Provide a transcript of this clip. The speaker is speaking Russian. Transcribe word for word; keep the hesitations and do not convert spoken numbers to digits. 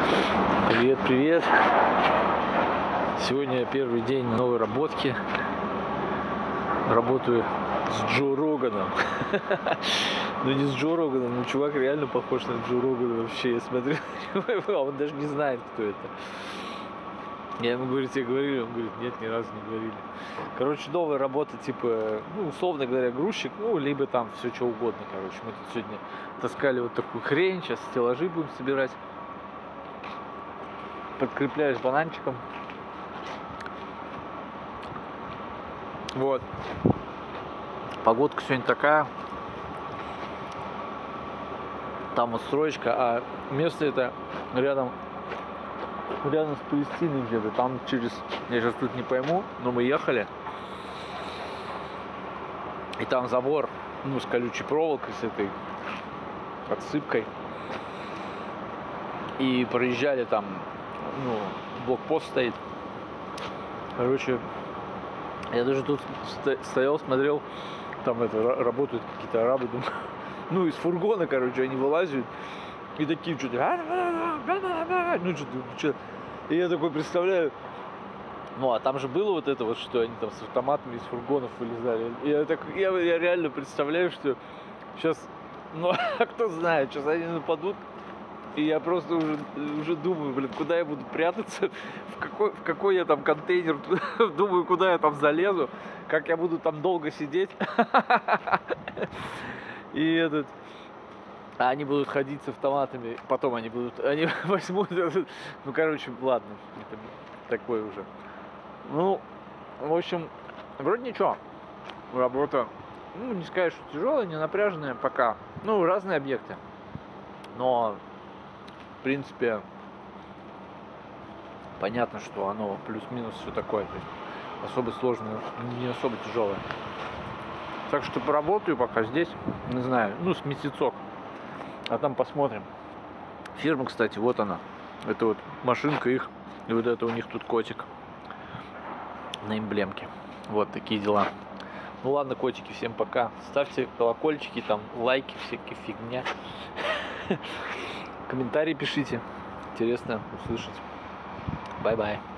Привет, привет. Сегодня первый день новой работки. Работаю с Джо Роганом. Ну не с Джо Роганом, но чувак реально похож на Джо Рогана вообще. Я смотрю, а он даже не знает, кто это. Я ему говорю, тебе говорили? Он говорит, нет, ни разу не говорили. Короче, новая работа, типа, ну, условно говоря, грузчик, ну, либо там все что угодно, короче. Мы тут сегодня таскали вот такую хрень, сейчас стеллажи будем собирать. Подкрепляюсь бананчиком. Вот. Погодка сегодня такая. Там вот строечка, а место это рядом, рядом с Палестиной где-то. Там через, я сейчас тут не пойму, но мы ехали. И там забор, ну, с колючей проволокой, с этой отсыпкой. И проезжали там, ну, блокпост стоит. Короче, я даже тут стоял, смотрел, там это, работают какие-то арабы, думаю, ну, из фургона, короче, они вылазят, и такие что-то, ну, что-то, и я такой представляю, ну, а там же было вот это вот, что они там с автоматами из фургонов вылезали, и я, так, я, я реально представляю, что сейчас, ну, а кто знает, сейчас они нападут. И я просто уже, уже думаю, блин, куда я буду прятаться, в какой, в какой я там контейнер, думаю, куда я там залезу, как я буду там долго сидеть. И этот, а они будут ходить с автоматами, потом они будут, они возьмут этот, ну, короче, ладно, это такое уже. Ну, в общем, вроде ничего, работа, ну, не сказать, что тяжелая, не напряженная пока, ну, разные объекты, но... В принципе, понятно, что оно плюс-минус все такое, то есть особо сложное, не особо тяжелое. Так что поработаю пока здесь, не знаю, ну с месяцок, а там посмотрим. Фирма, кстати, вот она, это вот машинка их, и вот это у них тут котик на эмблемке. Вот такие дела. Ну ладно, котики, всем пока. Ставьте колокольчики, там лайки, всякие фигня. Комментарии пишите. Интересно услышать. Бай-бай.